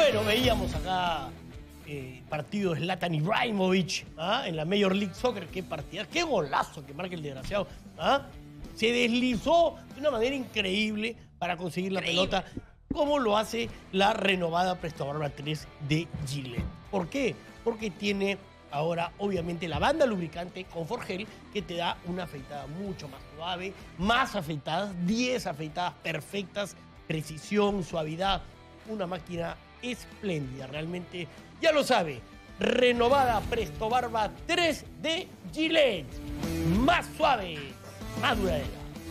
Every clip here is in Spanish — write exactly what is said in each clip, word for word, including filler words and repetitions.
Bueno, veíamos acá eh, partido de Zlatan Ibrahimovic ¿ah? en la Major League Soccer. Qué partida, qué golazo que marca el desgraciado. ¿ah? Se deslizó de una manera increíble para conseguir la increíble. pelota, como lo hace la renovada Presto Barba tres de Gillette. ¿Por qué? Porque tiene ahora, obviamente, la banda lubricante Comfort Gel, que te da una afeitada mucho más suave, más afeitadas, diez afeitadas perfectas, precisión, suavidad. Una máquina espléndida, realmente, ya lo sabe, renovada Presto Barba tres de Gillette. Más suave, más duradera.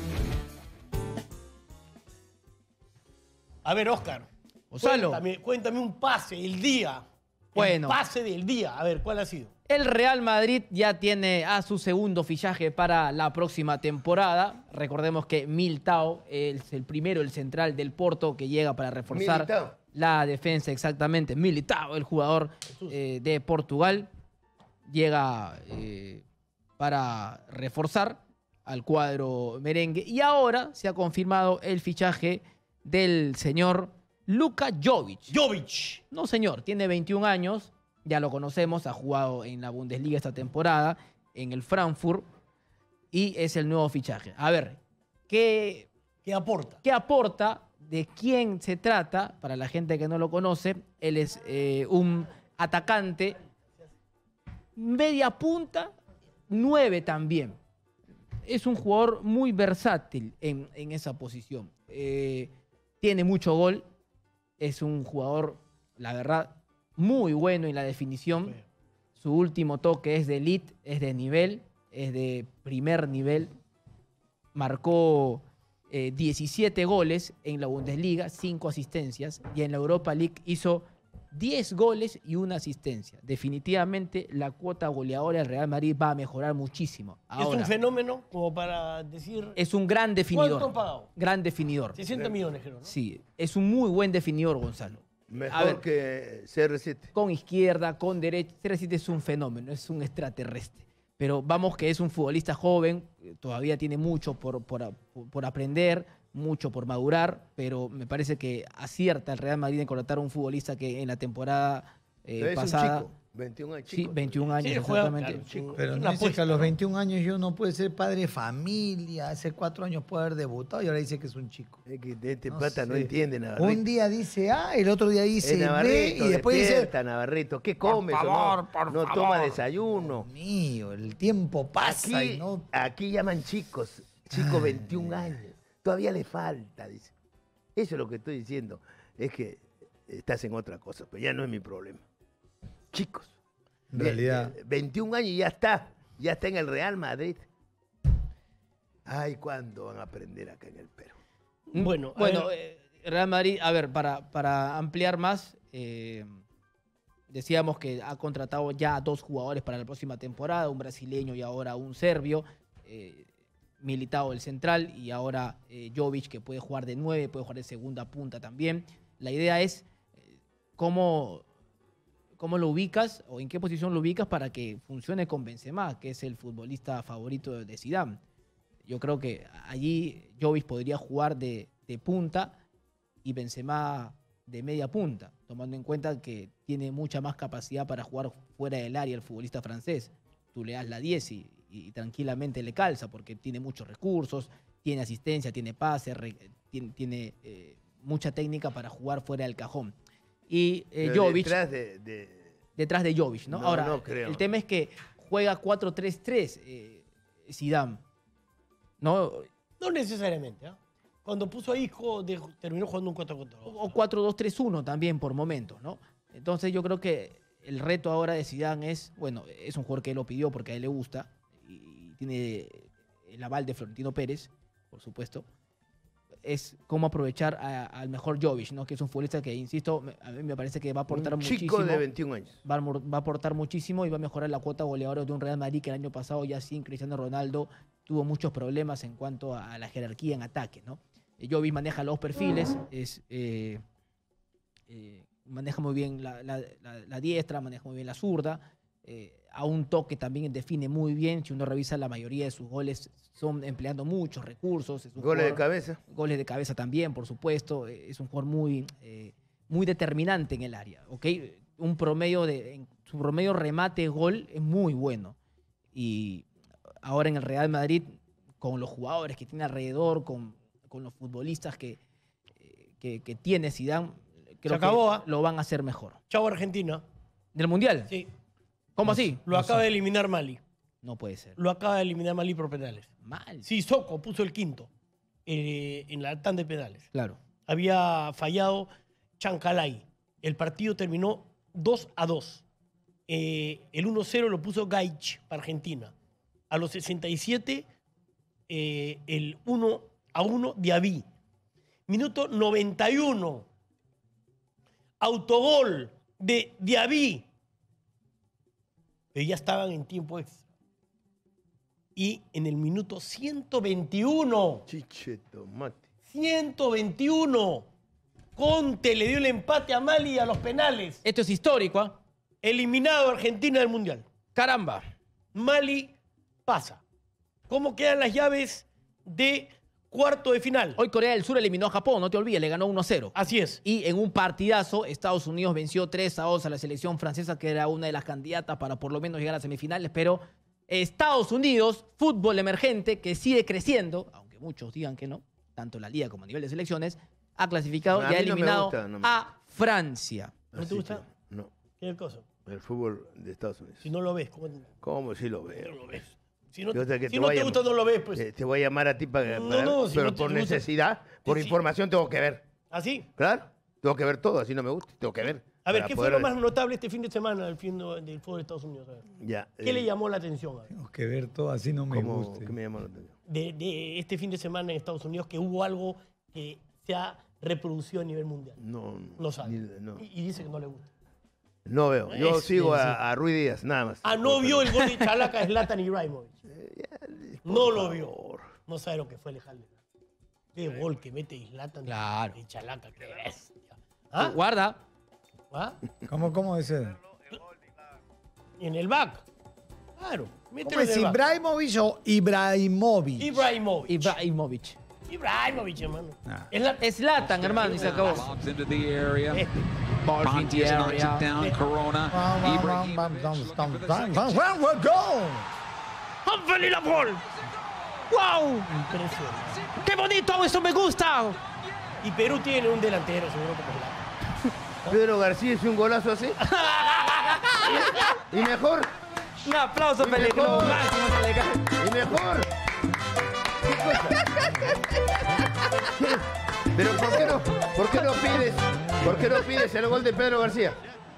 A ver, Oscar, Gonzalo. Cuéntame, cuéntame un pase del día. Bueno. El pase del día. A ver, ¿cuál ha sido? El Real Madrid ya tiene a su segundo fichaje para la próxima temporada. Recordemos que Militao es el primero, el central del Porto, que llega para reforzar Militao. la defensa, exactamente. Militao, el jugador eh, de Portugal, llega eh, para reforzar al cuadro merengue. Y ahora se ha confirmado el fichaje del señor Luka Jovic. Jovic. No, señor, tiene veintiún años, ya lo conocemos, ha jugado en la Bundesliga esta temporada, en el Frankfurt, y es el nuevo fichaje. A ver, ¿qué, ¿Qué aporta? ¿Qué aporta? ¿De quién se trata? Para la gente que no lo conoce, él es eh, un atacante, media punta, nueve también. Es un jugador muy versátil en, en esa posición. Eh, tiene mucho gol. Es un jugador, la verdad, muy bueno en la definición. Su último toque es de elite, es de nivel, es de primer nivel. Marcó eh, diecisiete goles en la Bundesliga, cinco asistencias. Y en la Europa League hizo diez goles y una asistencia. Definitivamente la cuota goleadora del Real Madrid va a mejorar muchísimo. Ahora, es un fenómeno, como para decir... Es un gran definidor. ¿Cuánto han pagado? Gran definidor. sesenta millones, creo, ¿no? Sí, es un muy buen definidor, Gonzalo. Mejor ver, que C R siete. Con izquierda, con derecha. C R siete es un fenómeno, es un extraterrestre. Pero vamos que es un futbolista joven, todavía tiene mucho por, por, por aprender, mucho por madurar, pero me parece que acierta el Real Madrid en contratar a un futbolista que en la temporada eh, es pasada... Un chico, veintiún años. Sí, veintiún años, sí, juega, exactamente. Claro, pero no dice que a los veintiún años yo no puede ser padre de familia, hace cuatro años puede haber debutado y ahora dice que es un chico. Es que de este no pata sé. no entiende Navarrito. Un día dice A, el otro día dice es B y después despierta, dice... Navarrito, ¿qué comes? Por favor, no, por no favor. toma desayuno. Dios mío, el tiempo pasa Aquí, y no... aquí llaman chicos, chico Ay. veintiún años. Todavía le falta, dice. Eso es lo que estoy diciendo. Es que estás en otra cosa, pero ya no es mi problema. Chicos. En realidad... veintiún años y ya está. Ya está en el Real Madrid. Ay, ¿cuándo van a aprender acá en el Perú? Bueno, Bueno, ver. eh, Real Madrid, a ver, para, para ampliar más, eh, decíamos que ha contratado ya a dos jugadores para la próxima temporada, un brasileño y ahora un serbio. Eh, Militao el central y ahora eh, Jovic, que puede jugar de nueve, puede jugar de segunda punta también. La idea es eh, cómo, cómo lo ubicas o en qué posición lo ubicas para que funcione con Benzema, que es el futbolista favorito de Zidane. Yo creo que allí Jovic podría jugar de, de punta y Benzema de media punta, tomando en cuenta que tiene mucha más capacidad para jugar fuera del área el futbolista francés. Tú le das la diez y, y tranquilamente le calza porque tiene muchos recursos, tiene asistencia, tiene pase, re, tiene, tiene eh, mucha técnica para jugar fuera del cajón. Y eh, Jovic... Detrás de, de... Detrás de Jovic, ¿no? No, Ahora, no creo. el tema es que juega cuatro tres tres eh, Zidane. ¿No? No necesariamente. ¿eh? Cuando puso a Isco, de, terminó jugando un cuatro contra dos. O cuatro dos tres uno también por momentos, ¿no? Entonces yo creo que el reto ahora de Zidane es, bueno, es un jugador que él lo pidió porque a él le gusta y tiene el aval de Florentino Pérez, por supuesto, es cómo aprovechar a, al mejor Jovic, ¿no? Que es un futbolista que, insisto, a mí me parece que va a aportar un muchísimo. chico de veintiún años. Va a, va a aportar muchísimo y va a mejorar la cuota goleadora de un Real Madrid que el año pasado ya sin Cristiano Ronaldo tuvo muchos problemas en cuanto a, a la jerarquía en ataque, ¿no? Jovic maneja los perfiles, es... Eh, eh, maneja muy bien la, la, la, la diestra, maneja muy bien la zurda, eh, a un toque también define muy bien. Si uno revisa, la mayoría de sus goles son empleando muchos recursos. Es un ¿Goles jugador, de cabeza? Goles de cabeza también, por supuesto. Es un jugador muy, eh, muy determinante en el área, ¿ok? Un promedio de, en su promedio remate-gol es muy bueno. Y ahora en el Real Madrid, con los jugadores que tiene alrededor, con, con los futbolistas que, que, que tiene Zidane, creo Se acabó, que ¿eh? lo van a hacer mejor. Chau, Argentina. ¿Del Mundial? Sí. ¿Cómo así? Lo acaba de eliminar Mali. No puede ser. Lo acaba de eliminar Mali por penales. Mal. Sí, Soko puso el quinto eh, en la tanda de penales. Claro. Había fallado Chancalay. El partido terminó dos a dos. Eh, el uno cero lo puso Gaich para Argentina. A los sesenta y siete, eh, el uno a uno Diaby. Minuto noventa y uno. Autogol de Diaby. Pero ya estaban en tiempo extra. Y en el minuto ciento veintiuno. Chiche tomate. ciento veintiuno. Conte le dio el empate a Mali a los penales. Esto es histórico, ¿ah? Eliminado a Argentina del Mundial. Caramba. Mali pasa. ¿Cómo quedan las llaves de cuarto de final? Hoy Corea del Sur eliminó a Japón, no te olvides, le ganó uno a cero. Así es. Y en un partidazo, Estados Unidos venció tres a dos a la selección francesa, que era una de las candidatas para por lo menos llegar a semifinales, pero Estados Unidos, fútbol emergente, que sigue creciendo, aunque muchos digan que no, tanto en la liga como a nivel de selecciones, ha clasificado A y ha mí no me eliminado gusta, no me a Francia. ¿No te Así gusta? que, no. ¿Qué es el cosa? El fútbol de Estados Unidos. Si no lo ves, ¿cómo ¿Cómo si lo no veo? lo ves? Si no, Yo sé que si te no voy te a gusta, llamar. no lo ves, pues. Eh, te voy a llamar a ti para, No, para- no, si pero no te por gusta. necesidad, por Sí. información tengo que ver. ¿Así? Claro, tengo que ver todo, así no me gusta, tengo que ver. A ver, para ¿qué poder- fue lo más notable este fin de semana del, fin de- del fútbol de Estados Unidos? A ver. Ya. ¿Qué eh, le llamó la atención? A ver? Tengo que ver todo así, no me ¿cómo- gusta. ¿Qué me llamó la atención? De, de este fin de semana en Estados Unidos, que hubo algo que se ha reproducido a nivel mundial. No, No sabe. ni- no. Y, y dice que no le gusta. No veo. Yo Es- sigo es- a, a Ruiz Díaz, nada más. Ah, no vio el gol de Chalaca, Zlatan Ibrahimovic. Por No lo favor. vio. No sabe lo que fue Alejandro. Qué gol que mete Zlatan Claro. de Chalaca, qué bestia. ¿Ah? Guarda. ¿Ah? ¿Cómo, cómo es eso? En el back. Claro. Mételo ¿Cómo es en el back. Ibrahimovic o Ibrahimovic? Ibrahimovic. Ibrahimovic. Ibrahimovic, hermano. Ah. Es la... Zlatan, hermano, y se acabó. Lobs into the area. Este. Ball into the Pontius knocks it area. down. Corona. Bam, bam, Ibrahim. bam, bam, bam, bam, bam, bam, bam, go! ¡Humphrey Laporte! ¡Wow! Impresionante. ¡Qué bonito! ¡Eso me gusta! Y Perú tiene un delantero, seguro como Zlatan. Pedro García hizo un golazo así. y mejor, Un aplauso, Y Pellegrini. mejor. Máximo que le cae. y mejor. ¿Qué cosa? Pero ¿por qué no, por qué no pides, por qué no pides el gol de Pedro García?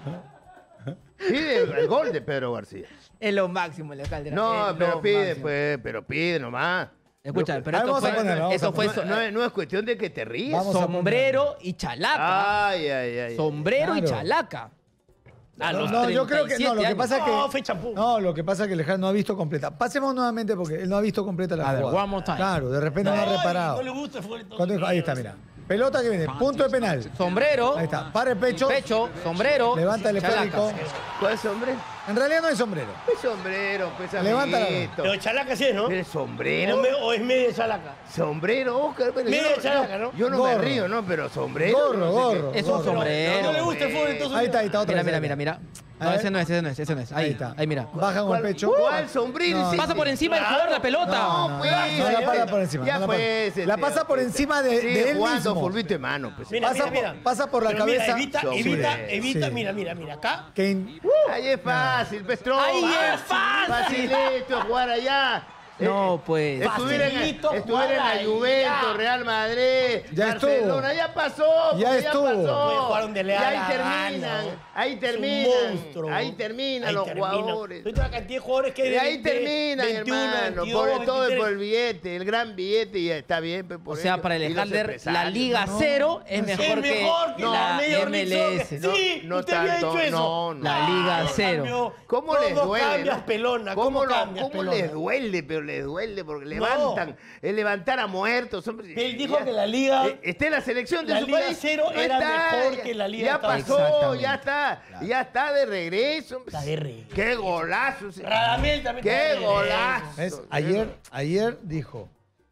Pide el, el gol de Pedro García. Es lo máximo, le Calderón. No, Es pero lo pide, máximo. pues, pero pide nomás. Escucha, pero Ah, esto vamos a fue, ponerlo, vamos eso a fue No, so- no es, no es cuestión de que te rías. Vamos a sombrero y chalaca. Ay, ay, ay. sombrero y Claro. chalaca. A No, los no, yo creo que no, lo que años. pasa es que No, fue champú. no, lo que pasa es que Alejandro no ha visto completa. Pasemos nuevamente porque él no ha visto completa la A ver, jugada. one more time. Claro, de repente no, ha Ay, reparado. No le gusta el fútbol de Estados Cuando dijo- ahí está, Unidos. mira. Pelota que viene, punto de penal. Sombrero. Ahí está, para el pecho. Pecho, sombrero. Levanta el chalaca. esférico. ¿Cuál es sombrero? En realidad no hay sombrero. Es sombrero, pues Levanta la amiguito. Pero Chalaca sí es, ¿no? ¿Es sombrero? O, me- o es media Chalaca. Sombrero, Oscar. Pero yo, Media no- chalaca, ¿no? yo no me Gorro. río, ¿no? Pero sombrero. Gorro, no sé gorro. qué. Es un Gorro. sombrero. No le gusta el fútbol de Estados Unidos. Ahí está, ahí está otra Mira, vez. mira, mira, mira. A No, ver. ese no es, ese no es, ese no es. Ahí, Ahí está. ahí mira. Baja con el ¿Cuál- pecho. ¿Cuál sombrero? No, Sí, Pasa sí. por encima del jugador la pelota. No, no, pues, no, no la pasa por encima. Ya no la, pues, pasa. La este, pasa por este, encima de, sigue de él jugando mismo. fulbito de mano, pues. Mira, Pasa mira, por- mira. pasa por la Pero mira, cabeza. evita, Sombrero. evita, evita, Sí. mira, mira, mira. Acá. Que in- Ahí es fácil, Pestro. Ahí es fácil. Facilito jugar allá. No, Eh, pues. Estuviera en, Facilito estuviera en jugar la ahí, Juventus, ya. Real Madrid, Ya Barcelona, estuvo. ya pasó. Ya porque estuvo. Puede pasó. jugar donde le Y da ahí la terminan, gana. ahí Es un terminan, monstruo. ahí terminan Ahí los termina. jugadores. Ahorita la cantidad de jugadores que hay Y de ahí veinte, terminan, veintiuno, hermano, veintidós, por todo veintitrés. por el billete, el gran billete, y está bien. pues, O por sea, ello. para Y los Alexander, la empresarios. Liga No, Cero es es mejor Es que mejor que No, la Major M League L S. Soccer. Sí, no usted había tanto, dicho eso. no, no. La Liga todo Cero. cambió, ¿Cómo les todo duele? cambias, no? pelona. ¿Cómo, ¿Cómo, no? cambias, ¿Cómo pelona? les duele? Pero les duele porque levantan, es levantar a muertos. Hombre. Él dijo Ya- que la Liga- Eh, Esté en la selección de la su Liga país. Cero no era está, mejor ya- que la Liga Ya de Estados pasó, Exactamente. ya está. Ya está de regreso. hombre. Está de regreso. Qué golazo. Radamel también está de Qué regreso. golazo. ¿ves? Ayer, ayer dijo,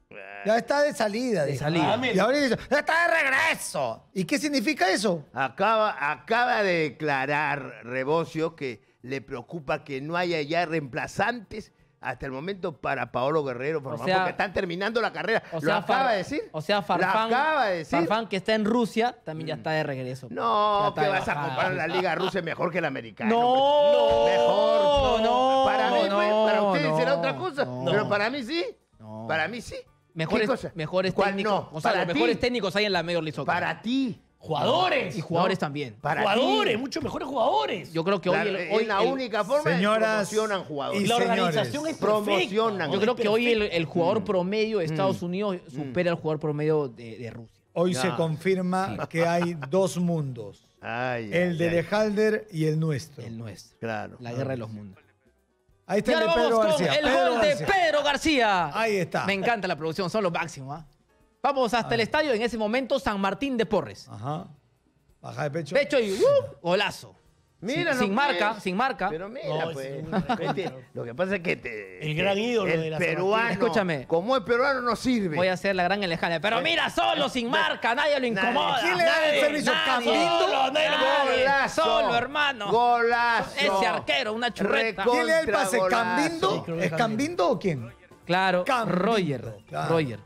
Ya está de salida. De dijo. salida. Ah, Y ahora dice, ya está de regreso. ¿Y qué significa eso? Acaba, acaba de declarar Rebocio que le preocupa que no haya ya reemplazantes hasta el momento para Paolo Guerrero, por O favor, sea- porque están terminando la carrera. O ¿Lo sea, acaba Far- de decir? O sea, Farfán, Lo acaba de decir. Farfán, que está en Rusia, también ya está de regreso. No, Ya está que de vas a bajada. comparar la Liga Rusa mejor que la americana. No, hombre. Mejor. no, Para mí, no, pues, para ustedes no, será otra cosa. no. Pero para mí sí. No. Para mí sí. Mejores, ¿Qué cosa? mejores ¿Cuál técnicos. no? O sea, Para los mejores ti. técnicos hay en la Major League Soccer. Para ti. Jugadores. Y jugadores No. también. Para jugadores, ti. muchos mejores jugadores. Yo creo que hoy, La- el, es hoy la el- única forma Señoras de promocionan jugadores. y la señores, organización es promocionan. perfecta. yo creo que hoy el, el Mm. jugador promedio de Estados Unidos supera al jugador promedio de, de Rusia. Hoy Ya. se confirma que hay dos mundos. Ay, El ay, de ay. Lejalder y el nuestro. El nuestro. Claro. La guerra de los mundos. Ahí Y está el ahora de Pedro vamos con García. el Pedro gol de García. Pedro García. Ahí está. Me encanta la producción, son los máximos. ¿ah? Vamos hasta el estadio, en ese momento San Martín de Porres. Ajá. Baja de pecho. Pecho y ¡uh! Golazo. Mira, sin, no sin marca, puedes. sin marca. Pero mira, No, pues, es un de repente, recontra. lo que pasa es que te- El que gran ídolo el de la peruano, Zapatillas. Escúchame. como es peruano no sirve. Voy a hacer la gran elejana. Pero mira, solo, sin marca, nadie lo incomoda. ¿Quién le da el Nadie, permiso? nadie, ¿Cambindo? solo, nadie lo mueve. Golazo. Solo, hermano. Golazo. Ese arquero, una churreta. Recontra ¿Quién le da el pase? golazo. ¿Cambindo? Sí, creo que ¿Es Cambindo o quién? Claro, Cambindo, Roger. claro. Roger.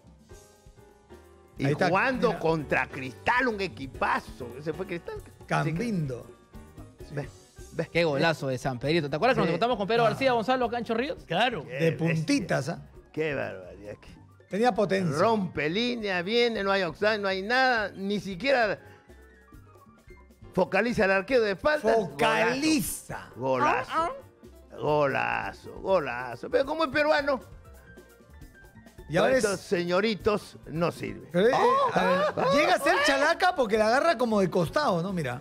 Y Ahí está, jugando mira. contra Cristal, un equipazo. Ese fue Cristal. Cambindo. Ve, ve. Qué golazo de San Pedrito. ¿Te acuerdas que Sí. nos contamos con Pedro Ah. García, Gonzalo, Cancho Ríos? Claro. Qué De bestia. puntitas, ¿ah? Qué barbaridad. Tenía potencia. Rompe línea, viene, no hay offside, no hay nada. Ni siquiera focaliza al arquero de espaldas. Focaliza. Golazo. Golazo, golazo. Pero como es peruano, Y ahora estos es... señoritos no sirven. pero, eh, a ver, llega a ser chalaca porque la agarra como de costado, ¿no? Mira.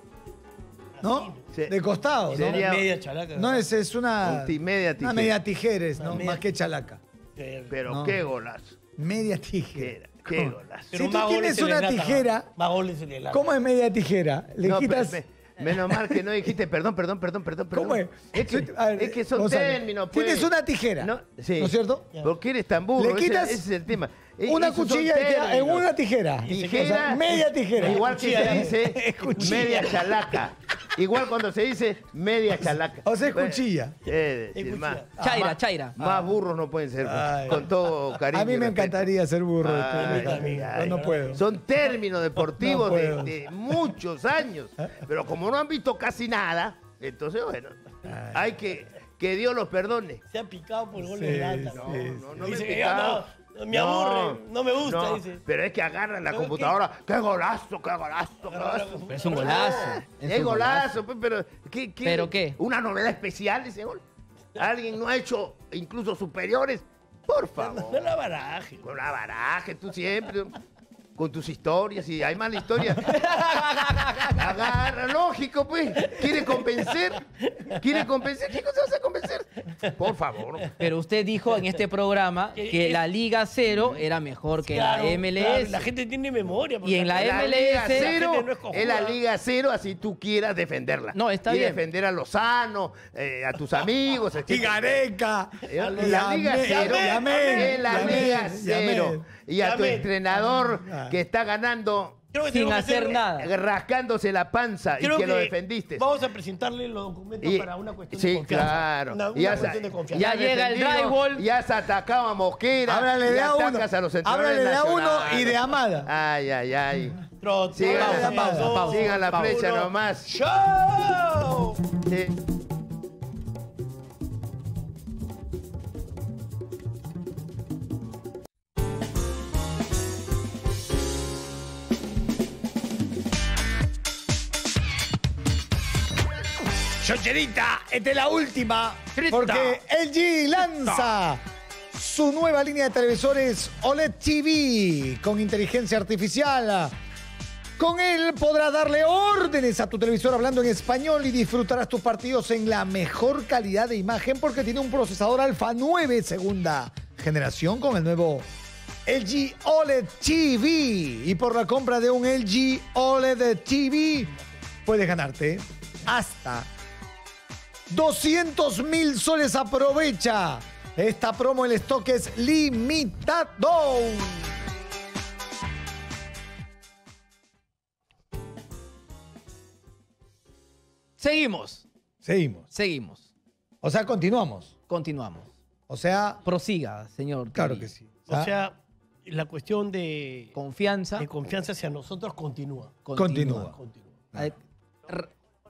¿No? Sí. De costado, ¿no? Sería- media chalaca. No, es, es una... Un ti- media Una tijera. media tijeres, ¿no? Una media- Más que chalaca. Pero, Pero No. qué golazo. Media Qué, tijera. qué golazo. Si tú más goles tienes se le una latan, tijera, Más goles se le latan. ¿Cómo es media tijera? Le No, pero quitas... me- menos mal que no dijiste perdón, perdón, perdón, perdón. perdón. ¿Cómo es? Es que, A ver, es que son Gonzalo, términos, pues. Tienes una tijera, No, sí. ¿no es cierto? ¿Por qué eres tan burro? Le quitas ese, ese es el tema. E- Una esos son cuchilla y queda en términos. una tijera. Tijera, O sea, media tijera. Igual que Cuchilla. se dice Es cuchilla. media chalaca. Igual cuando se dice media chalaca. O sea, es Bueno, cuchilla. eh, Es decir, cuchilla. más- Chaira, más- chaira. Más burros no pueden ser, pues, Ay. con todo cariño. A mí y me respeto. encantaría ser burro. Ay, después de ay, acá, ay. pero no puedo. Son términos deportivos No de, puedo. de muchos años. Pero como no han visto casi nada, entonces, bueno, hay que que Dios los perdone. Se ha picado por gol Sí, de lata. sí, ¿no? sí. No, no me Dice he que picado. no, no, me aburre, no me gusta, no, dice. Pero es que agarran la ¿Pero computadora. ¡Qué golazo, qué golazo, qué golazo! Pero es un golazo. Es Es un golazo, pues, pero ¿qué, qué, ¿Pero qué? ¿Una novedad especial ese gol? ¿Alguien no ha hecho incluso superiores? Por favor. No la baraje. Con la baraje, tú siempre. Con tus historias, y hay mala historia. Agarra, lógico, pues. ¿Quiere convencer? ¿Quiere convencer? ¿Qué cosa vas a convencer? Por favor. Pero usted dijo en este programa Que- que que- la Liga Cero era mejor que Claro, la M L claro, S. la gente tiene memoria. Y en la porque- La M L S, Liga Cero la gente no es cojuda. es la Liga Cero, así tú quieras defenderla. No, está y bien. defender a Lozano, eh, a tus amigos. Y etcétera. Gareca. Eh, y La Liga Amén, Cero y Amén, es la y Amén, Liga y Cero. Amén. Y a tu Amén. entrenador Ah. que está ganando, Creo que sin tenemos que hacer hacer- nada. rascándose la panza y Creo que, lo defendiste. Vamos a presentarle los documentos Y- para una cuestión sí, de confianza. claro. Una, Y una has- cuestión de confianza. Ya has llega el defendido, drywall. Y has atacado a Mosquera. Háblale y de a uno. atacas a los entrenadores Háblale de a uno nacionales. y de Amada. Ay, ay, ay. Trote, Sigan, pausa, la- pausa, pausa, sigan la pausa. flecha nomás. ¡Show! Sí. Chocherita, esta es la última. Chocherita. Porque L G lanza su nueva línea de televisores O L E D T V con inteligencia artificial. Con él podrás darle órdenes a tu televisor hablando en español y disfrutarás tus partidos en la mejor calidad de imagen porque tiene un procesador Alpha nueve segunda generación con el nuevo L G O L E D T V. Y por la compra de un L G O L E D T V puedes ganarte hasta doscientos mil soles. Aprovecha Esta promo el stock es limitado. Seguimos, Seguimos. seguimos. O sea, continuamos. Continuamos. O sea, Prosiga, señor. claro Tiri. que sí. O sea, la cuestión de, Confianza. de confianza hacia nosotros continúa. continúa. Continúa. Ay, r-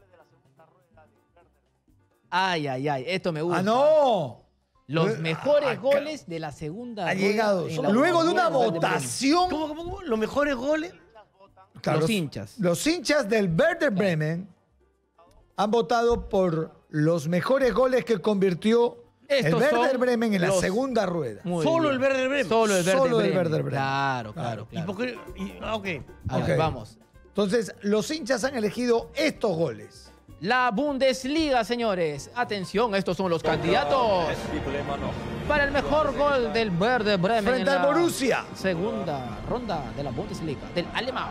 Ay, ay, ay. Esto me gusta. ¡Ah, no! Los Eh, mejores acá- goles de la segunda. Ha rueda llegado. en la Luego de una Copa del Mundo. votación. ¿Cómo, cómo, cómo? Los mejores goles. Claro, Los hinchas. Los hinchas del Werder Bremen han votado por los mejores goles que convirtió Estos el Werder son Bremen en la los- segunda rueda. Muy Solo bien. el Werder Bremen. Solo el Werder Solo el Bremen. Werder Bremen. Claro, Claro. claro, ¿Y claro. por qué? y- ah, ok. A ver, Ok. vamos. Entonces, los hinchas han elegido estos goles. La Bundesliga, señores. Atención, estos son los candidatos para el mejor gol del Werder Bremen Frente en al la Borussia. segunda ronda de la Bundesliga, del alemán.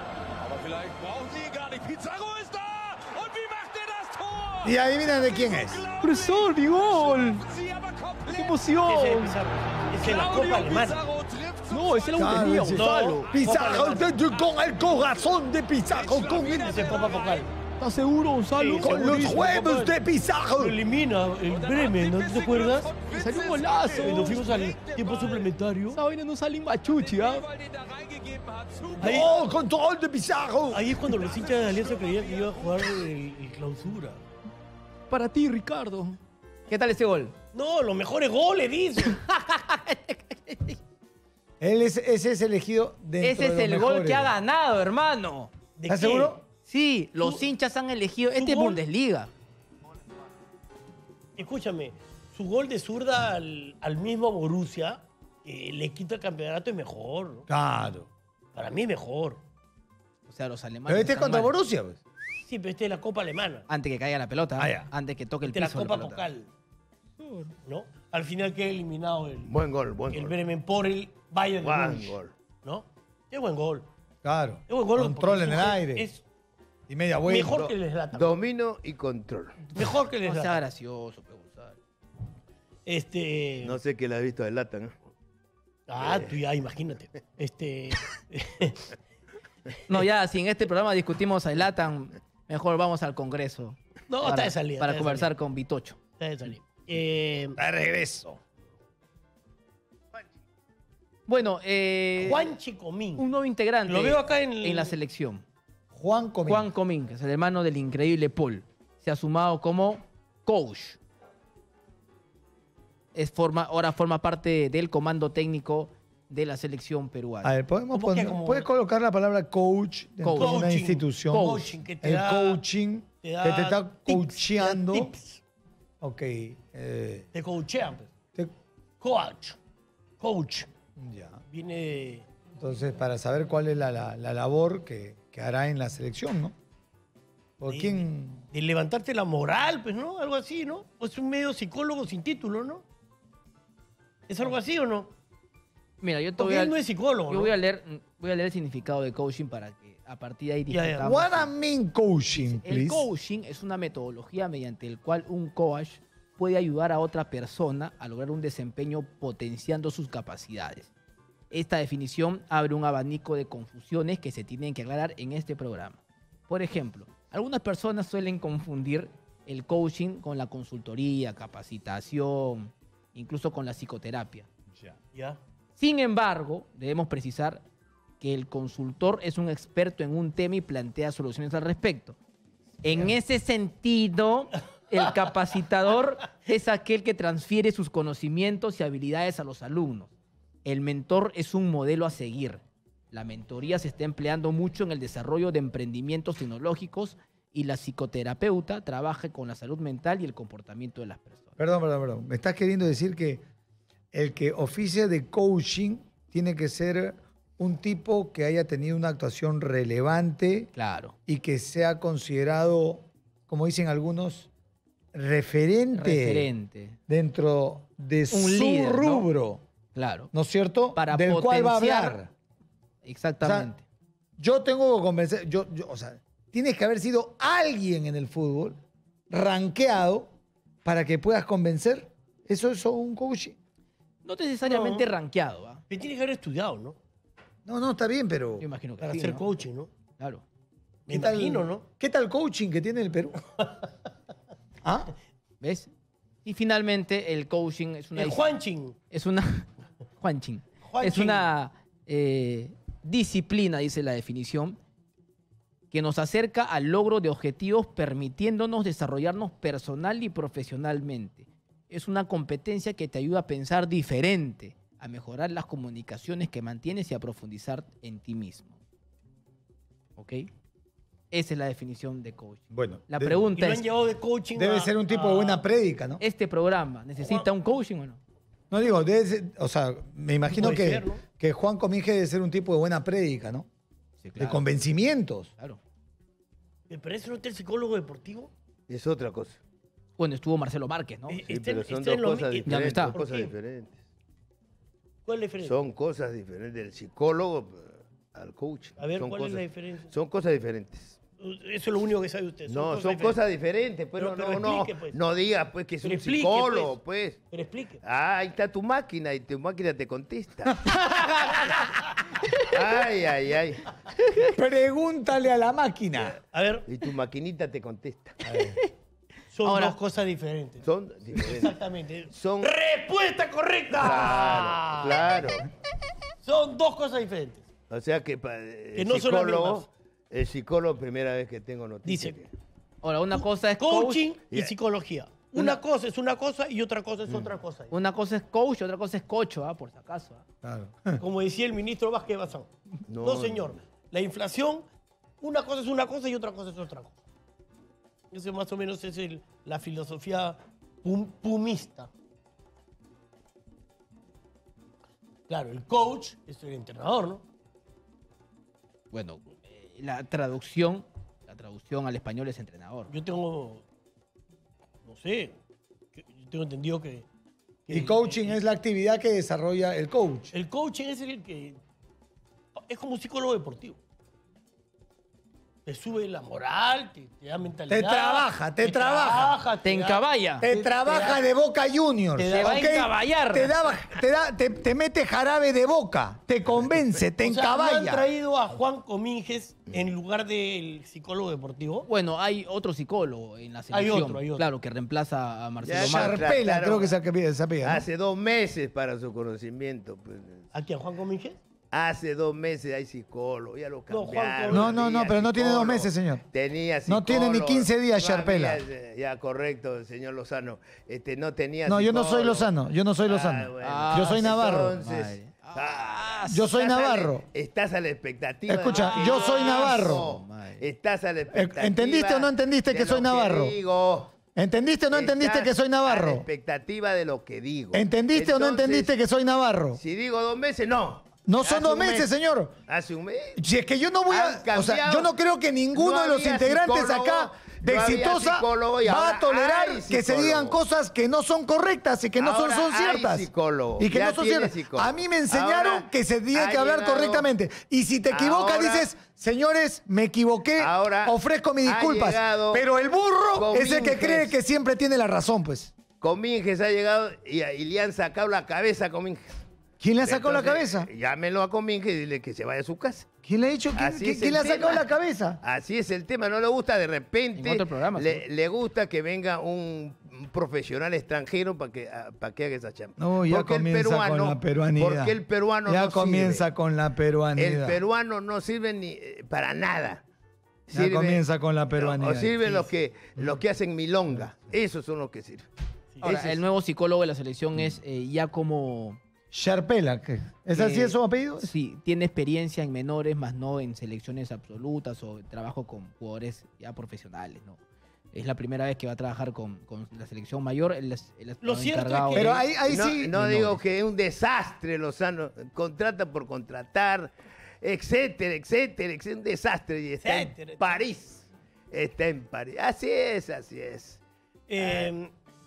Y adivinen de quién es. ¡Profesor, mi gol! ¡Qué Ese emoción! es Pizarro. Esa es la Copa Alemana. No, ese es la Claro, Bundesliga, ese- Gonzalo. Pizarro Copa de- con el corazón de Pizarro, con, el- Ese es Copa Pokal. ¿Estás seguro, Gonzalo? Sí, con los segurísimo, huevos compadre. de Pizarro. Lo elimina el Bremen, ¿no te acuerdas? Me salió un golazo. Eh, Nos fuimos al tiempo suplementario. Esa vaina no sale en machuchi, ¿ah? Ahí, ¡Oh, control de Pizarro! ahí es cuando los hinchas de Alianza creían que iba a jugar el, el clausura. Para ti, Ricardo. ¿Qué tal ese gol? No, los mejores goles, dice. Él es, ese es elegido dentro Ese es de el los gol mejores. que ha ganado, hermano. ¿De ¿Estás qué? seguro? Sí, los ¿Su- hinchas han elegido. Este es gol? Bundesliga. Escúchame, su gol de zurda al, al mismo Borussia, que le quita el campeonato, es mejor. ¿no? Claro. Para mí es mejor. O sea, los alemanes. Pero este es están contra mal. Borussia, pues. Sí, pero este es la Copa Alemana. Antes que caiga la pelota. Ah, ya. Antes que toque el Este es la piso. Copa pelota. Pokal. ¿No? Al final queda eliminado el, Buen gol, buen el gol. Bremen por el Bayern de Buen Múnich, gol. ¿no? Es buen gol. Claro. Es buen gol. Control porque en el su- aire. Es Y media vuelta. mejor que el Zlatan. Domino y control. Mejor que el No sea Zlatan. gracioso, pe, Gonzalo. Este. No sé qué le has visto de Latan. ¿eh? Ah, tú ya, imagínate. Este. No, ya, si en este programa discutimos a Zlatan, mejor vamos al Congreso. No, para, está de salida. Para está de conversar salida, con Vitocho. está de salida. Eh, De regreso. Bueno, eh, Juan Chicomín. un nuevo integrante Lo veo acá en el- en la selección. Juan Comín. Juan Comín, que es el hermano del increíble Paul, se ha sumado como coach. Es forma, ahora forma parte del comando técnico de la selección peruana. A ver, ¿podemos ¿Cómo que poner- como- ¿puedes colocar la palabra coach dentro Coach. de una Coaching. institución? Coaching, que te El da- coaching te da que te está tips, coacheando. te da tips. Ok. eh, Te coachean. pues. te- Coach. Coach. ya. Viene de. Entonces, para saber cuál es la, la- la labor que, que hará en la selección, ¿no? ¿Por de- quién? de levantarte la moral, pues, ¿no? Algo así, ¿no? O es un medio psicólogo sin título, ¿no? ¿Es algo así o no? Mira, yo te voy Porque a, él no es psicólogo, yo ¿no? voy a leer, voy a leer el significado de coaching para que a partir de ahí Ya, ya. discutamos. What I mean coaching, El please. coaching es una metodología mediante el cual un coach puede ayudar a otra persona a lograr un desempeño potenciando sus capacidades. Esta definición abre un abanico de confusiones que se tienen que aclarar en este programa. Por ejemplo, algunas personas suelen confundir el coaching con la consultoría, capacitación, incluso con la psicoterapia. Ya. Sin embargo, debemos precisar que el consultor es un experto en un tema y plantea soluciones al respecto. En ese sentido, el capacitador es aquel que transfiere sus conocimientos y habilidades a los alumnos. El mentor es un modelo a seguir. La mentoría se está empleando mucho en el desarrollo de emprendimientos tecnológicos y la psicoterapeuta trabaja con la salud mental y el comportamiento de las personas. Perdón, perdón, perdón. Me estás queriendo decir que el que oficie de coaching tiene que ser un tipo que haya tenido una actuación relevante Claro. y que sea considerado, como dicen algunos, referente, Referente. dentro de su líder, ¿no? rubro, Claro. ¿no es cierto? Para Del cual va a potenciar- hablar. Exactamente. Yo tengo que convencer, yo, yo, o sea, tienes que haber sido alguien en el fútbol rankeado para que puedas convencer. ¿Eso es un coaching? No necesariamente No. rankeado, ¿ah? Que tiene que haber estudiado, ¿no? No, no, está bien, pero... Yo imagino que Para sí, hacer ¿no? coaching, ¿no? Claro. Me ¿Qué tal, imagino, ¿no? ¿Qué tal coaching que tiene el Perú? ¿Ah? ¿Ves? Y finalmente el coaching es una... El Juanching. Es una... Juanching. Juanching. Es una eh, disciplina, dice la definición, que nos acerca al logro de objetivos permitiéndonos desarrollarnos personal y profesionalmente. Es una competencia que te ayuda a pensar diferente, a mejorar las comunicaciones que mantienes y a profundizar en ti mismo. ¿Ok? Esa es la definición de coaching. Bueno, La de- Y pregunta lo es, han llevado de coaching debe a- ser un tipo a- de buena prédica, ¿no? ¿este programa necesita un coaching o no? No digo, debe ser- o sea, me imagino Puede que, ser, ¿no? que Juan Cominge debe ser un tipo de buena prédica, ¿no? Sí, De convencimientos. Claro. ¿Me parece no está el psicólogo deportivo? Es otra cosa. Bueno, estuvo Marcelo Márquez, ¿no? Eh, Sí, está pero en- son está dos en lo cosas mi- Ya no diferentes. está. Dos ¿Por cosas qué? diferentes. ¿Cuál es la diferencia? Son cosas diferentes. El psicólogo eh, al coach. A ver, son ¿cuál cosas, es la diferencia? Son cosas diferentes. Eso es lo único que sabe usted. No, son cosas diferentes. Pues Pero- no, pero no, no, explique, pues. no digas pues que es Pero un explique, psicólogo, pues. Pero explique. Ah, ahí está tu máquina y tu máquina te contesta. Ay, ay, ay. Pregúntale a la máquina. A ver, Y tu maquinita te contesta. son Ahora- dos cosas diferentes. Son diferentes. Exactamente. Son- ¡Respuesta correcta! Claro, claro. Son dos cosas diferentes. O sea que para el Que no son las psicólogo, mismas. el psicólogo, primera vez que tengo noticia. Dice, que- Ahora, una cosa es Coaching coach, y Yeah. psicología. Una- Una cosa es una cosa y otra cosa es otra cosa. una cosa es coach, otra cosa es cocho, ¿ah? Por si acaso. ¿ah? Claro. Como decía el ministro Vázquez Bazán. No, No, señor. no. La inflación, una cosa es una cosa y otra cosa es otra cosa. Ese más o menos es el- la filosofía pum- pumista. Claro, el coach es el entrenador, ¿no? Bueno, eh, la traducción, la traducción al español es entrenador. Yo tengo, no sé, que- yo tengo entendido que... que Y coaching es la actividad que desarrolla el coach. El coaching es el que... Es como un psicólogo deportivo. Te sube la moral, te, te da mentalidad. Te trabaja, te trabaja. Te da- encaballa. Te te trabaja da- de Boca Juniors. te Te va a ¿ok? encaballar. Te, da, te, da- te, te mete jarabe de boca, te convence, te O sea, ¿no han encaballa. traído a Juan Cominges en lugar del psicólogo deportivo? Bueno, hay otro psicólogo en la selección. otro, hay otro. Claro, que reemplaza a Marcelo Ya, Márquez. Sharpela, Trataron- creo que es el que pide, se apellida, ¿no? Hace dos meses para su conocimiento. Pues. ¿A quién? ¿Juan Cominges? Hace dos meses hay psicólogo, ya lo No, Juan cambiaron. Colón. No, no, no, tenía pero no tiene dos psicólogo, meses, señor. Tenía No tiene ni psicólogo. quince días, No Sharpela. había- Ya, correcto, señor Lozano. Este, no tenía No, yo no soy psicólogo. Lozano, yo no soy Ah, Lozano. bueno. Ah, Yo soy Navarro. Entonces, Madre. ah, Yo soy estás a la- Navarro. estás a la expectativa. de Escucha, lo que yo soy digo. Navarro. Estás a la expectativa. ¿entendiste o no entendiste de que soy lo Navarro? digo. ¿Entendiste o no entendiste Estás que soy A la Navarro? expectativa de lo que digo. ¿Entendiste o no Entonces, entendiste que soy Navarro? Si digo dos meses, no. No son Hace dos un meses, mes. señor. Hace un mes. Si es que yo no voy Han a... O sea, cambiado. yo no creo que ninguno No de los había integrantes psicólogo, acá de no había Exitosa psicólogo y va ahora a tolerar hay que se psicólogo. digan cosas que no son correctas y que no son, Ahora son hay ciertas. psicólogo, Y que ya no son tiene ciertas. psicólogo. A mí me enseñaron Ahora que se tiene ha que hablar llegado- correctamente. Y si te equivocas, Ahora- dices, señores, me equivoqué, Ahora ofrezco mis ha disculpas. llegado Pero el burro es el que Cominges. cree que siempre tiene la razón, pues. Cominges ha llegado y, y le han sacado la cabeza a Cominges. ¿Quién le ha sacado la Entonces, cabeza? Llámelo a Cominges y dile que se vaya a su casa. ¿Quién le ha dicho? ¿Quién, Así quién- es quién el le ha sacado tema. la cabeza? Así es el tema, no le gusta de repente. En otro programa, le, seguro. le gusta que venga un, un profesional extranjero para que, para que haga esa chamba. No, ya Porque el comienza peruano- con la peruanidad. Porque el peruano ya no comienza sirve. con la peruanidad. El peruano no sirve ni eh, para nada. Ya comienza con la peruanidad. O sirven Sí, los, sí. que, los que hacen milonga. Esos son los que sirven. Ahora, Ese es- el nuevo psicólogo de la selección es eh, ya como... Sharpela, ¿qué? ¿es así que- es su apellido? Sí, tiene experiencia en menores, más no en selecciones absolutas o trabajo con jugadores ya profesionales, ¿no? Es la primera vez que va a trabajar con, con la selección mayor. Él es- él es Lo cierto es encargado que- de- Pero ahí, ahí no, sí. no menores. digo que es un desastre, Lozano. Contrata por contratar, etcétera, etcétera, etcétera. Un desastre. Y está Etcétera, en París. Está en París. Así es, así es. Eh,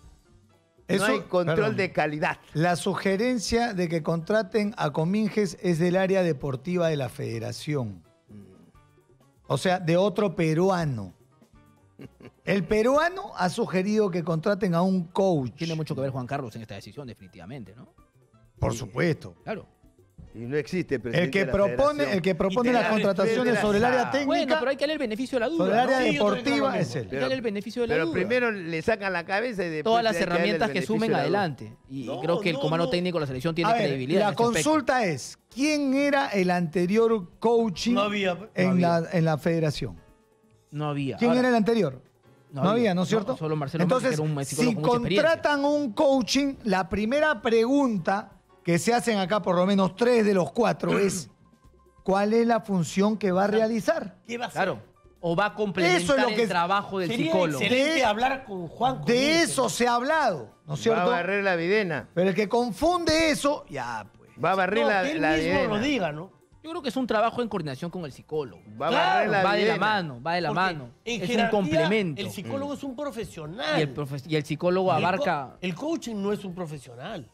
Eso- no hay control perdón. de calidad. La sugerencia de que contraten a Cominges es del área deportiva de la federación. O sea, de otro peruano. El peruano ha sugerido que contraten a un coach. Tiene mucho que ver Juan Carlos en esta decisión, definitivamente, ¿no? Por supuesto. Claro. Y no existe El presidente que de la propone, federación. el que propone Y las te da contrataciones respeto, sobre el área ah, técnica, Bueno, pero hay que darle el beneficio de la duda. sobre el área ¿no? Sí, yo también creo deportiva lo es mismo. él. Hay que darle el beneficio de la Pero duda. primero le sacan la cabeza y después Todas las hay que darle el herramientas que beneficio sumen de la duda. adelante. Y No, creo que el no, comando no. técnico de la selección tiene A ver, credibilidad. la en ese aspecto. consulta es, ¿quién era el anterior coaching No había, no en, había. La, en la federación? No había. ¿Quién Ahora, era el anterior? No No, había. había, ¿no es No, cierto? solo Marcelo Entonces, Méndez, que era un psicólogo si con mucha experiencia. contratan un coaching, la primera pregunta que se hacen acá, por lo menos tres de los cuatro, es ¿cuál es la función que va a realizar? ¿Qué va a hacer? Claro. O va a complementar Eso es lo que el es- trabajo del Sería psicólogo. excelente De- hablar con Juan. De Cortés, eso ¿no? se ha hablado, ¿no es Va a cierto? barrer la videna. Pero el que confunde eso, ya pues. Va a barrer No, la, que él la mismo videna. lo diga, ¿no? Yo creo que es un trabajo en coordinación con el psicólogo. Va a Claro, barrer la va de la videna. mano, va de la Porque mano. en Es un jerarquía, complemento. El psicólogo es un profesional. Y el, profe- y el psicólogo Y el co- abarca. El coaching no es un profesional.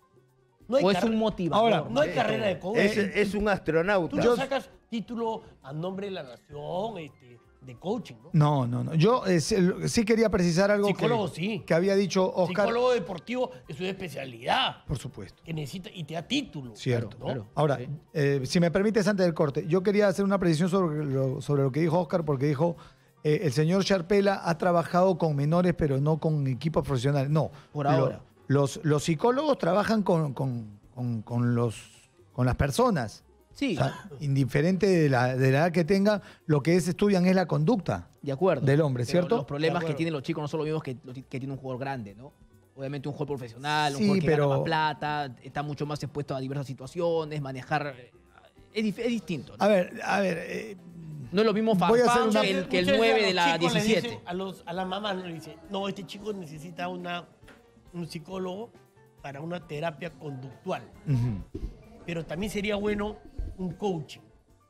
No hay O es carre- un motivador. Ahora, No hay carrera de coaching. Es, es un astronauta. Tú no sacas título a nombre de la nación este, de coaching, ¿no? No, no, no. Yo eh, sí sí quería precisar algo que, Psicólogo, sí. que había dicho Oscar. Psicólogo deportivo es una especialidad Por supuesto. que necesita y te da título. Cierto. ¿no? claro. Ahora, Sí. eh, si me permites antes del corte, yo quería hacer una precisión sobre lo, sobre lo que dijo Oscar, porque dijo, eh, el señor Sharpela ha trabajado con menores, pero no con equipos profesionales. No. Por Lo- ahora. los, los psicólogos trabajan con, con, con- con los, con las personas. Sí, O sea, indiferente de la, de la edad que tengan, lo que es, estudian es la conducta de acuerdo. del hombre, Pero ¿cierto? Los problemas De que acuerdo. tienen los chicos no son los mismos que, los que tiene un jugador grande, ¿no? Obviamente un jugador profesional, un Sí, jugador que pero- gana más plata, está mucho más expuesto a diversas situaciones, manejar... eh, Es, dif- es distinto, ¿no? A ver, a ver. eh, No es lo mismo Voy a hacer Farfán una- que el, que el Muchas veces nueve a de los la chicos les diecisiete. dicen, a, los, a las mamás no le dicen, no, este chico necesita una, un psicólogo para una terapia conductual. ujú. Pero también sería bueno un coaching.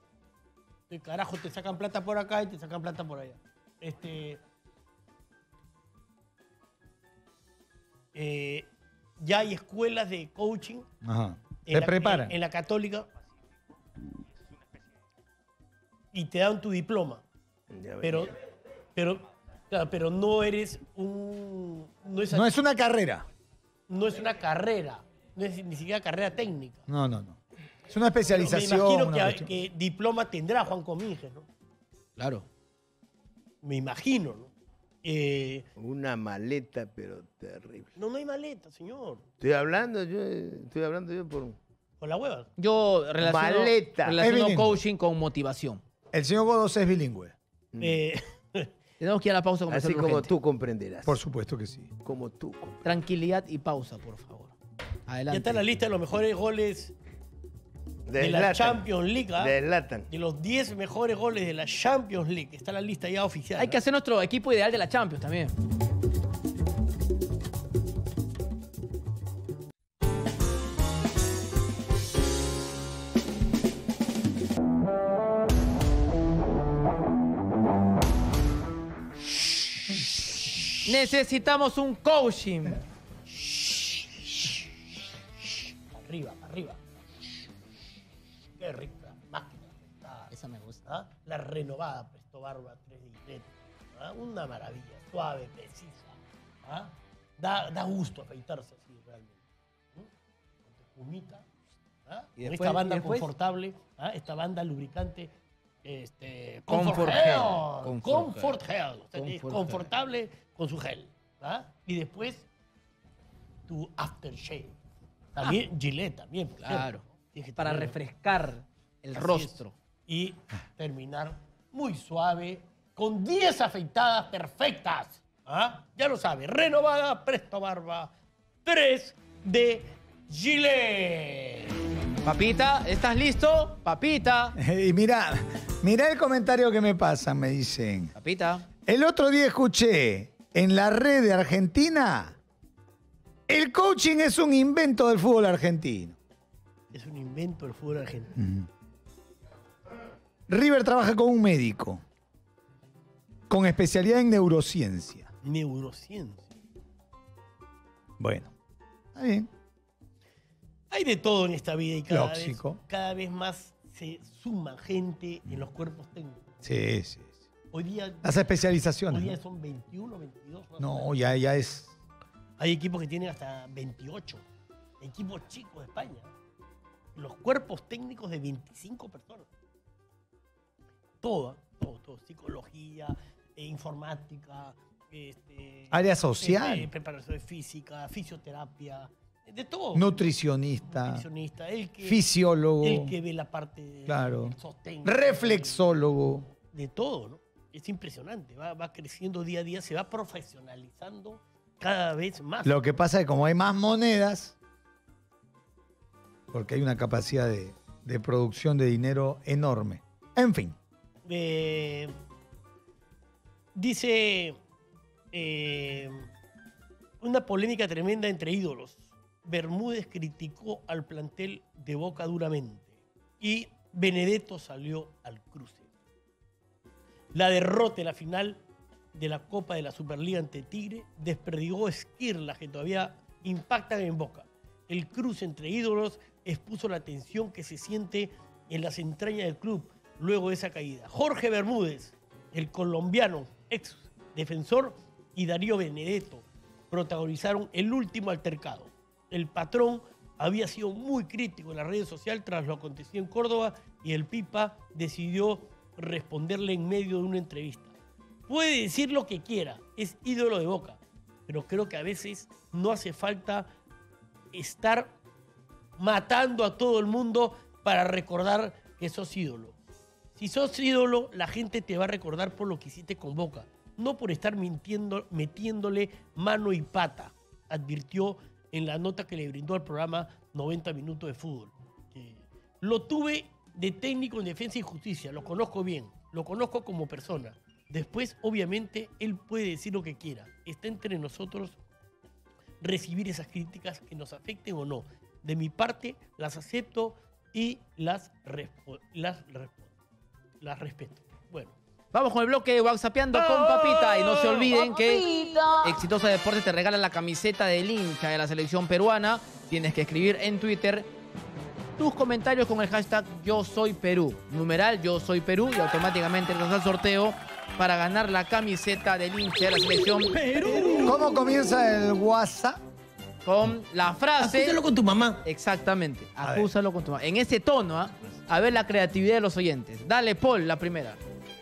De carajo, te sacan plata por acá y te sacan plata por allá. Este, eh, ya hay escuelas de coaching. Ajá. en Te la- preparan. En, en la católica. Y te dan tu diploma. Ya ves. Pero, pero, claro, pero no eres un... No es, No es una carrera. no es una carrera. No es ni siquiera carrera técnica. No, no, no. Es una Pero especialización. me imagino una que, cuestión. que diploma tendrá Juan Comínguez, ¿no? Claro. Me imagino, ¿no? Eh, Una maleta, pero terrible. no, no hay maleta, señor. Estoy hablando yo, eh, estoy hablando yo por... Con la hueva. Yo relaciono, Maleta. relaciono Es bilingüe. coaching con motivación. El señor Godos es bilingüe. Eh, Tenemos que ir a la pausa con Así como tú comprenderás. Por supuesto que sí. Como tú comprenderás. Tranquilidad y pausa, por favor. Adelante. ya está en la lista de los mejores goles de, la Zlatan. Champions League. ¿ah? De Zlatan. De los diez mejores goles de la Champions League. Está la lista ya oficial. Hay que ¿ah? hacer nuestro equipo ideal de la Champions también. Necesitamos un coaching. Arriba, arriba. Qué rica máquina. Está, Esa me gusta. ¿ah? La renovada Presto Barba tres D. ¿ah? Una maravilla. Suave, precisa. ¿ah? Da, da gusto afeitarse así realmente. ¿Mm? Con tu espumita. ¿ah? Y Con después- esta banda y después- confortable. ¿ah? Esta banda lubricante. Este, Comfort Comfort Gel. Gel. Comfort Comfort Gel. O sea, es Comfort confortable con su gel. ¿ah? Y después tu aftershave. También Gillette también. por Claro. ejemplo, ¿no? Tienes que Para tenerlo. refrescar el Así rostro. es. Y terminar muy suave con diez afeitadas perfectas. ¿ah? Ya lo sabe, renovada Presto Barba tres de Gillette. Papita, ¿estás listo? Papita. Y mira, mira el comentario que me pasan, me dicen. Papita. El otro día escuché en la red de Argentina, el coaching es un invento del fútbol argentino. Es un invento del fútbol argentino. River trabaja con un médico, con especialidad en neurociencia. Neurociencia. Bueno, está bien. Hay de todo en esta vida y cada, vez, Lógico. cada vez más se suma gente en los cuerpos técnicos. Sí, sí, sí. Hoy día, Las especializaciones. hoy día ¿no? son veintiuno, veintidós. más o No, menos. ya, ya es. Hay equipos que tienen hasta veintiocho. Equipos chicos de España. Los cuerpos técnicos de veinticinco personas. Todo, todo, todo. Psicología, eh, informática, este, Área social. eh, preparación física, fisioterapia, de todo. Nutricionista, Nutricionista, el que, fisiólogo, el que ve la parte Claro. del sostén. reflexólogo. De todo, ¿no? Es impresionante. Va, va creciendo día a día, se va profesionalizando cada vez más. Lo que pasa es que como hay más monedas, porque hay una capacidad de, de producción de dinero enorme. En fin. Eh, dice eh, una polémica tremenda entre ídolos. Bermúdez criticó al plantel de Boca duramente y Benedetto salió al cruce. La derrota en la final de la Copa de la Superliga ante Tigre desperdigó esquirlas que todavía impactan en Boca. El cruce entre ídolos expuso la tensión que se siente en las entrañas del club luego de esa caída. Jorge Bermúdez, el colombiano ex defensor, y Darío Benedetto protagonizaron el último altercado. El patrón había sido muy crítico en las redes sociales tras lo acontecido en Córdoba y el Pipa decidió responderle en medio de una entrevista. Puede decir lo que quiera, es ídolo de Boca, pero creo que a veces no hace falta estar matando a todo el mundo para recordar que sos ídolo. Si sos ídolo, la gente te va a recordar por lo que hiciste con Boca, no por estar mintiendo, metiéndole mano y pata, advirtió en la nota que le brindó al programa noventa minutos de fútbol. Eh, lo tuve de técnico en Defensa y Justicia, lo conozco bien, lo conozco como persona. Después, obviamente, él puede decir lo que quiera. Está entre nosotros recibir esas críticas que nos afecten o no. De mi parte, las acepto y las, respo- las, respo- las respeto. Bueno. Vamos con el bloque de WhatsAppeando con Papita. Y no se olviden que Exitosa Deportes te regala la camiseta del hincha de la selección peruana. Tienes que escribir en Twitter tus comentarios con el hashtag Yo Soy Perú. Numeral Yo Soy Perú y automáticamente entras al sorteo para ganar la camiseta del hincha de la selección Perú. ¿Cómo comienza el WhatsApp? Con la frase... Acúsalo con tu mamá. Exactamente. A Acúsalo con tu mamá. En ese tono, ¿ah? A ver la creatividad de los oyentes. Dale, Paul, la primera.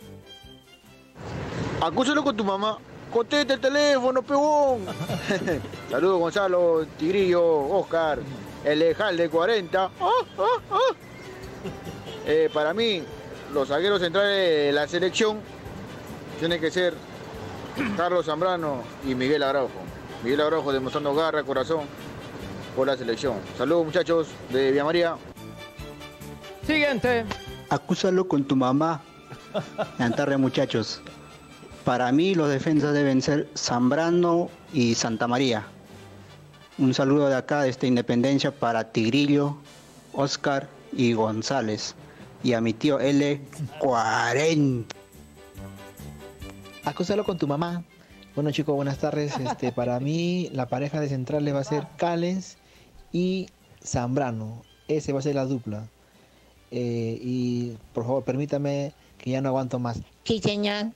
Acúsalo con tu mamá. Contesta el teléfono, pebón. Saludos, Gonzalo, Tigrillo, Oscar, el Lejal de cuarenta. Ah, ah, ah. Eh, para mí, los zagueros centrales de la selección tienen que ser Carlos Zambrano y Miguel Araujo. Miguel Araujo demostrando garra, corazón por la selección. Saludos, muchachos de Villa María. Siguiente. Acúsalo con tu mamá. Buenas tardes, muchachos. Para mí los defensas deben ser Zambrano y Santa María. Un saludo de acá, de esta Independencia, para Tigrillo, Oscar y González. Y a mi tío L cuarenta. Acúsalo con tu mamá. Bueno, chicos, buenas tardes. Este, para mí la pareja de centrales va a ser Callens y Zambrano. Ese va a ser la dupla. Eh, y por favor, permítame que ya no aguanto más. Sí, señor.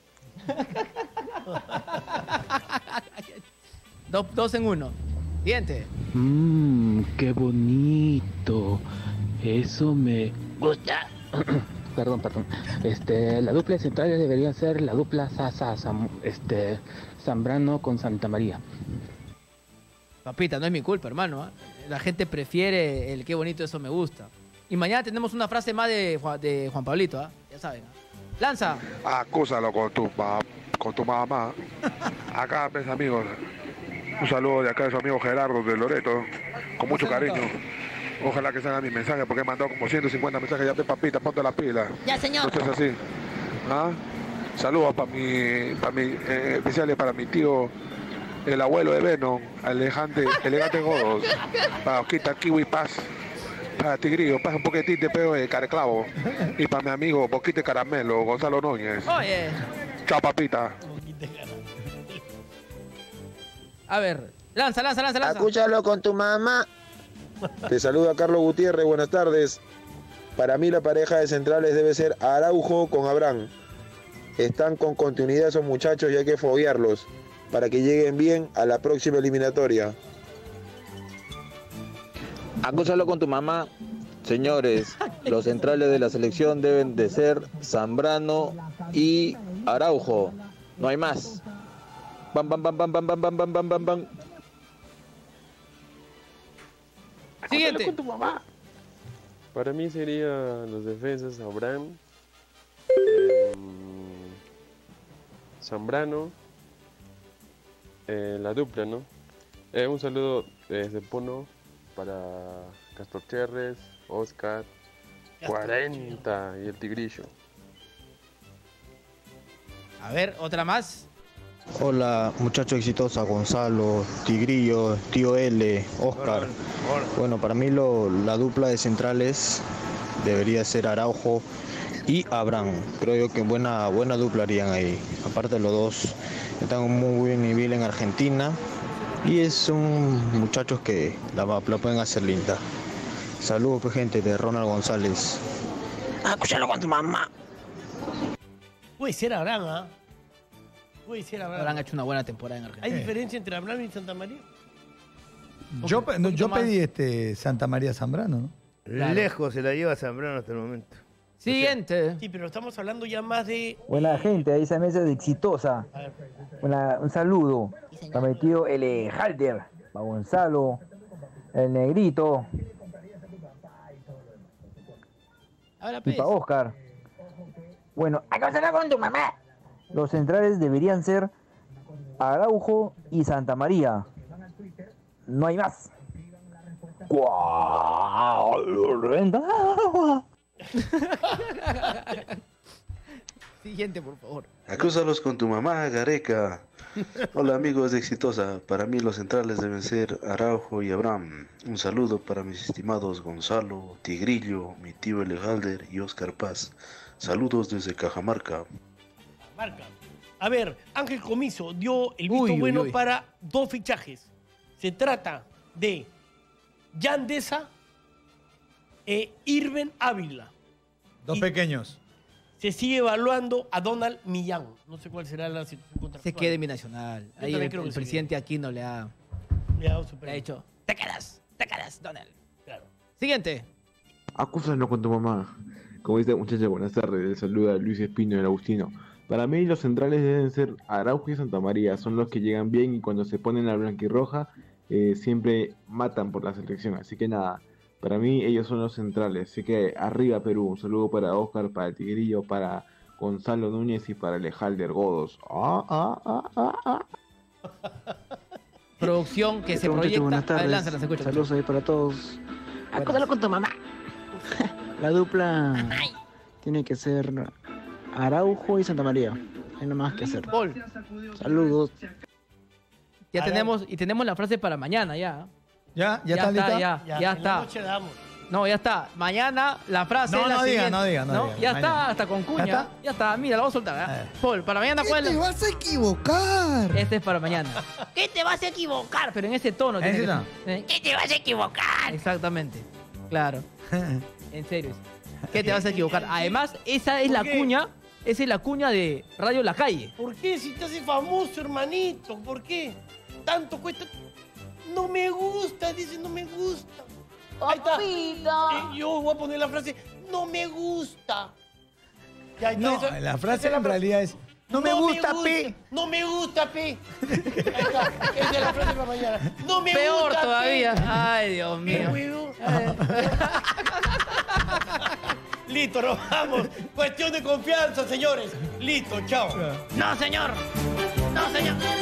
dos, dos en uno. Siguiente. Mmm, qué bonito. Eso me gusta. Perdón, perdón. Este, la dupla central debería ser la dupla Sasa, Sam- este, Zambrano con Santa María. Papita, no es mi culpa, hermano. ¿eh? La gente prefiere el qué bonito, eso me gusta. Y mañana tenemos una frase más de, Juan- de Juan Pablito, ¿ah? Ya saben. ¿ah? Lanza. Acúsalo con tu, ma- con tu mamá. Acá, mis amigos. Un saludo de acá de su amigo Gerardo de Loreto. Con mucho cariño. Ojalá que salga mi mensaje porque he mandado como ciento cincuenta mensajes ya de papita, ponte la pila. Ya, señor. No estés así. ¿Ah? Saludos para mi, para mi, eh, especiales para mi tío, el abuelo de Venom, elegante, elegante Godos, para Osquita Kiwi Paz, para Tigrillo, Paz un poquitín de peo de careclavo, y para mi amigo Boquite Caramelo, Gonzalo Núñez. Oye. Chao, papita. A ver, lanza, lanza, lanza, lanza. Acúchalo con tu mamá. Te saluda Carlos Gutiérrez, buenas tardes. Para mí la pareja de centrales debe ser Araujo con Abraham. Están con continuidad esos muchachos y hay que foguearlos para que lleguen bien a la próxima eliminatoria. Acúsalo con tu mamá. Señores, los centrales de la selección deben de ser Zambrano y Araujo. No hay más. Bam, bam, bam, bam, bam, bam, bam, bam, bam, bam, bam. Siguiente. Con tu mamá. Para mí serían los defensas Abraham, eh, Zambrano, eh, la dupla, ¿no? Eh, un saludo desde Puno para Castro Cherres, Oscar, cuarenta y el Tigrillo. A ver, otra más. Hola, muchacho exitosa, Gonzalo, Tigrillo, Tío L, Oscar. Bueno, para mí lo, la dupla de centrales debería ser Araujo y Abraham. Creo yo que buena, buena dupla harían ahí. Aparte los dos están en un muy buen nivel en Argentina y son muchachos que la, la pueden hacer linda. Saludos, pues, gente, de Ronald González. Acúsalo con tu mamá. Puede ser Abraham, ¿ah? ¿eh? Puede ser Abraham. Abraham ha hecho una buena temporada en Argentina. ¿Hay diferencia entre Abraham y Santa María? Yo, pe- no, yo pedí este Santa María Zambrano, ¿no? Claro. Lejos se la lleva Zambrano hasta el momento. Siguiente. Sí, pero estamos hablando ya más de... Buena gente, ahí esa mesa de exitosa. Una- un saludo para mi tío el Halder, para Gonzalo, el Negrito Ahora, y pues. para Oscar. Bueno, acá con tu mamá. Los centrales deberían ser Araujo y Santa María. No hay más. Siguiente, por favor. Acúsalos con tu mamá, Gareca. Hola amigos de Exitosa, para mí los centrales deben ser Araujo y Abraham. Un saludo para mis estimados Gonzalo, Tigrillo, mi tío Elejalder y Oscar Paz. Saludos desde Cajamarca. Marca. A ver, Ángel Comiso dio el visto Uy, uy, bueno uy. para dos fichajes. Se trata de Yandesa e Irben Ávila. Dos Y pequeños. Se sigue evaluando a Donald Millán. No sé cuál será la situación contractual. Se quede en binacional. Yo Ahí también el, creo que el se presidente Aquino le ha, Le ha dado su le ha premio. dicho, te quedas, te quedas, Donald. Claro. Siguiente. Acúsalo con tu mamá. Como dice muchacha, buenas tardes. Les saluda Luis Espino del Agustino. Para mí los centrales deben ser Araujo y Santa María. Son los que llegan bien y cuando se ponen la blanquirroja eh, siempre matan por la selección. Así que nada, para mí ellos son los centrales. Así que arriba Perú. Un saludo para Oscar, para el Tigrillo, para Gonzalo Núñez y para Elejalder Godos. Ah, ah, ah, ah, ah. Producción que se Muchachos, proyecta. buenas tardes. Adelante, las escucho. Saludos ahí para todos. Acúsalo con tu mamá. La dupla tiene que ser Araujo y Santa María. No hay nada más que hacer. Paul. Saludos. Ya tenemos, y tenemos la frase para mañana ya. ¿Ya? Ya ¿Ya, está está, lista? ya, ya en la está. noche damos. No, ya está. Mañana la frase No, es la no diga, siguiente. no diga, no diga. Ya Mañana. está, hasta con cuña. ¿Ya ¿Ya está? está? Mira, la vamos a soltar. ¿eh? Eh. Paul, para mañana, ¿cuál es la- vas a equivocar. Este es para mañana. ¿Qué te vas a equivocar? Pero en ese tono. ¿En tiene ese que tono? ser. ¿Eh? ¿Qué te vas a equivocar? Exactamente. Claro. En serio. ¿Qué te vas a equivocar? Además, esa es ¿Por la qué? cuña. Esa es la cuña de Radio La Calle. ¿Por qué? Si te haces famoso, hermanito. ¿Por qué? Tanto cuesta. No me gusta, dice, no me gusta. Ahí está. Eh, yo voy a poner la frase, no me gusta. Ya está, No, esa- la esa frase es en realidad es, no me gusta, P. No me gusta, P. Ahí está. Esa es la frase para mañana. No me Peor gusta, todavía. P. Ay, Dios ¿Qué mío. huevo? Listo, nos vamos. Cuestión de confianza, señores. Listo, chao. No, señor. No, señor.